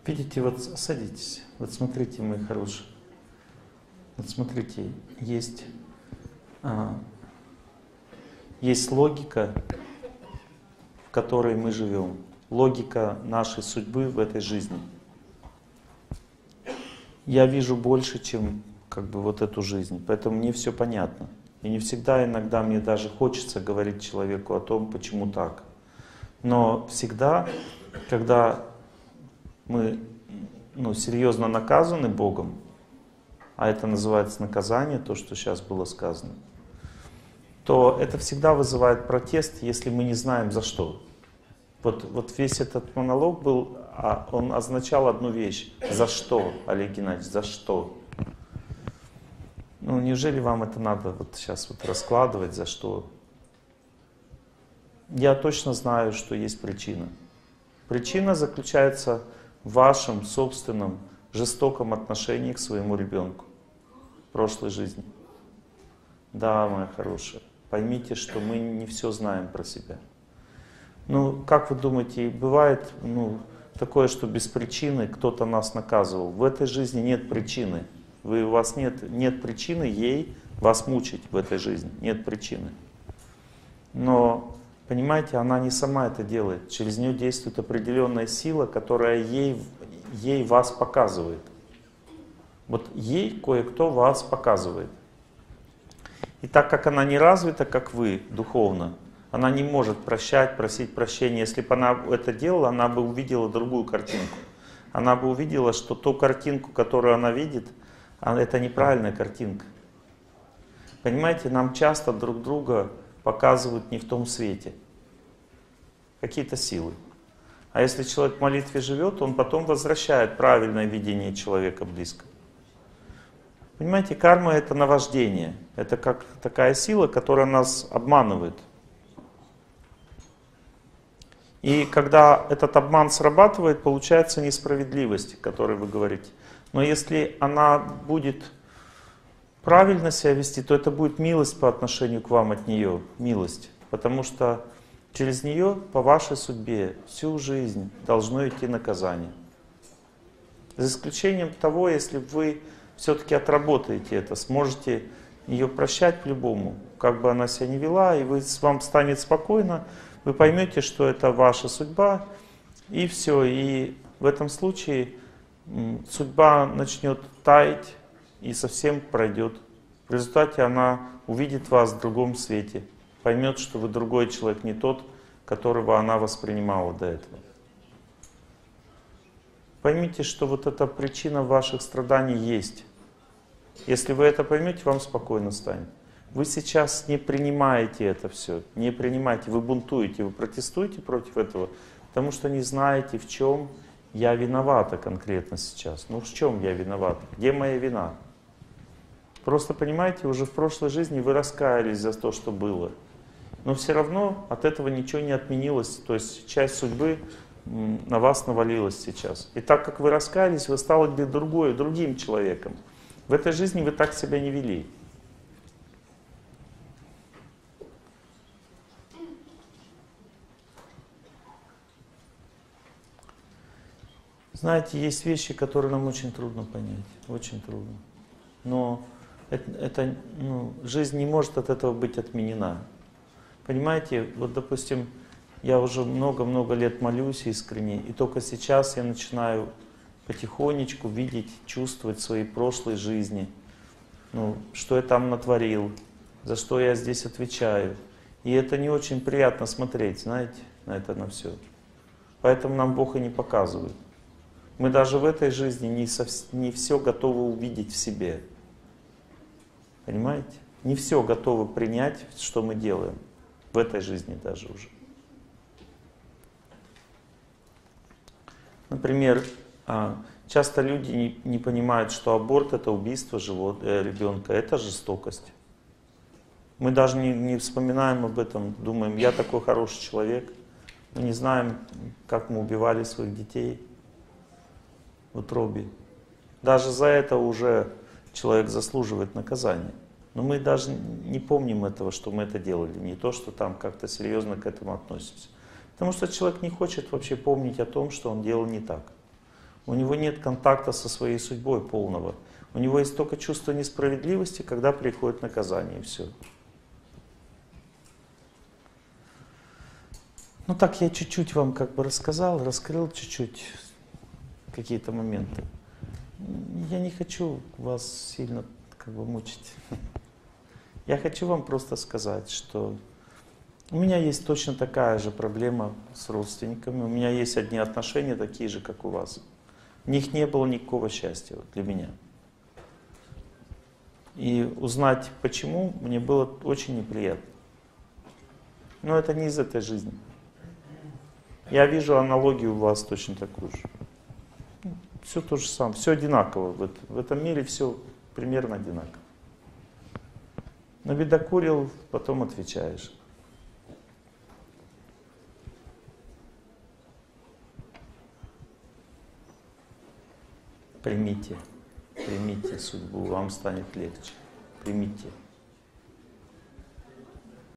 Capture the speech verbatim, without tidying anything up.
Видите, вот садитесь. Вот смотрите, мои хорошие. Вот смотрите, есть, а, есть логика, в которой мы живем. Логика нашей судьбы в этой жизни. Я вижу больше, чем как бы вот эту жизнь, поэтому мне все понятно. И не всегда, иногда мне даже хочется говорить человеку о том, почему так. Но всегда, когда мы ну, серьезно наказаны Богом, а это называется наказание, то, что сейчас было сказано, то это всегда вызывает протест, если мы не знаем за что. Вот, вот весь этот монолог был, он означал одну вещь. За что, Олег Геннадьевич, за что? Ну, неужели вам это надо вот сейчас вот раскладывать, за что? Я точно знаю, что есть причина. Причина заключается в вашем собственном жестоком отношении к своему ребенку в прошлой жизни. Да, моя хорошая, поймите, что мы не все знаем про себя. Ну, как вы думаете, бывает ну, такое, что без причины кто-то нас наказывал? В этой жизни нет причины. Вы, у вас нет, нет причины ей вас мучить в этой жизни. Нет причины. Но, понимаете, она не сама это делает. Через нее действует определенная сила, которая ей, ей вас показывает. Вот ей кое-кто вас показывает. И так как она не развита, как вы, духовно, она не может прощать, просить прощения. Если бы она это делала, она бы увидела другую картинку. Она бы увидела, что ту картинку, которую она видит, это неправильная картинка. Понимаете, нам часто друг друга показывают не в том свете. Какие-то силы. А если человек в молитве живет, он потом возвращает правильное видение человека близко. Понимаете, карма — это наваждение. Это как такая сила, которая нас обманывает. И когда этот обман срабатывает, получается несправедливость, о которой вы говорите. Но если она будет правильно себя вести, то это будет милость по отношению к вам от нее. Милость. Потому что через нее по вашей судьбе всю жизнь должно идти наказание. За исключением того, если вы все-таки отработаете это, сможете ее прощать по-любому, как бы она себя ни вела, и вы, вам станет спокойно, вы поймете, что это ваша судьба, и все. И в этом случае судьба начнет таять и совсем пройдет. В результате она увидит вас в другом свете, поймет, что вы другой человек, не тот, которого она воспринимала до этого. Поймите, что вот эта причина ваших страданий есть. Если вы это поймете, вам спокойно станет. Вы сейчас не принимаете это все, не принимаете, вы бунтуете, вы протестуете против этого, потому что не знаете, в чем я виновата конкретно сейчас. Ну в чем я виновата? Где моя вина? Просто понимаете, уже в прошлой жизни вы раскаялись за то, что было. Но все равно от этого ничего не отменилось. То есть часть судьбы на вас навалилась сейчас. И так как вы раскаялись, вы стали другой, другим человеком. В этой жизни вы так себя не вели. Знаете, есть вещи, которые нам очень трудно понять. Очень трудно. Но это, это, ну, жизнь не может от этого быть отменена. Понимаете, вот допустим, я уже много-много лет молюсь искренне, и только сейчас я начинаю потихонечку видеть, чувствовать свои прошлые жизни. Ну, что я там натворил, за что я здесь отвечаю. И это не очень приятно смотреть, знаете, на это, на все. Поэтому нам Бог и не показывает. Мы даже в этой жизни не, совс... не все готовы увидеть в себе. Понимаете? Не все готовы принять, что мы делаем. В этой жизни даже уже. Например, часто люди не, не понимают, что аборт — это убийство живот, э, ребенка, это жестокость. Мы даже не, не вспоминаем об этом, думаем, я такой хороший человек. Мы не знаем, как мы убивали своих детей в утробе. Даже за это уже человек заслуживает наказания. Но мы даже не помним этого, что мы это делали. Не то, что там как-то серьезно к этому относимся. Потому что человек не хочет вообще помнить о том, что он делал не так. У него нет контакта со своей судьбой полного. У него есть только чувство несправедливости, когда приходит наказание, и все. Ну так я чуть-чуть вам как бы рассказал, раскрыл чуть-чуть какие-то моменты. Я не хочу вас сильно как бы мучить. Я хочу вам просто сказать, что у меня есть точно такая же проблема с родственниками. У меня есть одни отношения такие же, как у вас. В них не было никакого счастья вот, для меня. И узнать почему мне было очень неприятно. Но это не из этой жизни. Я вижу аналогию у вас точно такую же. Все то же самое, все одинаково. В этом мире все примерно одинаково. Набедокурил, потом отвечаешь. Примите, примите судьбу, вам станет легче. Примите.